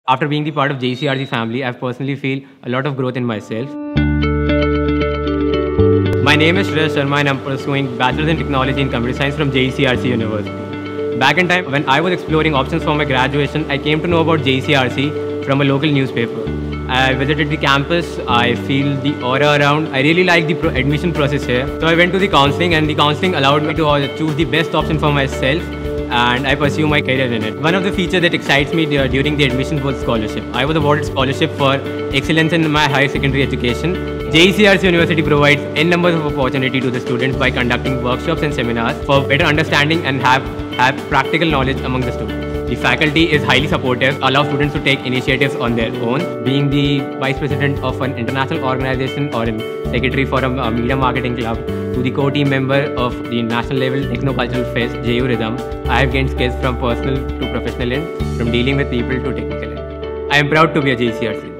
After being the part of JECRC family, I personally feel a lot of growth in myself. My name is Shreyash and I'm pursuing Bachelor's in Technology in Computer Science from JECRC University. Back in time, when I was exploring options for my graduation, I came to know about JECRC from a local newspaper. I visited the campus, I feel the aura around. I really like the admission process here. So I went to the counselling and the counselling allowed me to choose the best option for myself and I pursue my career in it. One of the features that excites me during the admission was scholarship. I was awarded scholarship for excellence in my higher secondary education. JECRC University provides n numbers of opportunity to the students by conducting workshops and seminars for better understanding and have practical knowledge among the students. The faculty is highly supportive, allow students to take initiatives on their own. Being the vice president of an international organization or a secretary for a media marketing club, to the core team member of the national level Ethno-Cultural Fest, JU Rhythm, I have gained skills from personal to professional end, from dealing with people to technical end. I am proud to be a JECRC.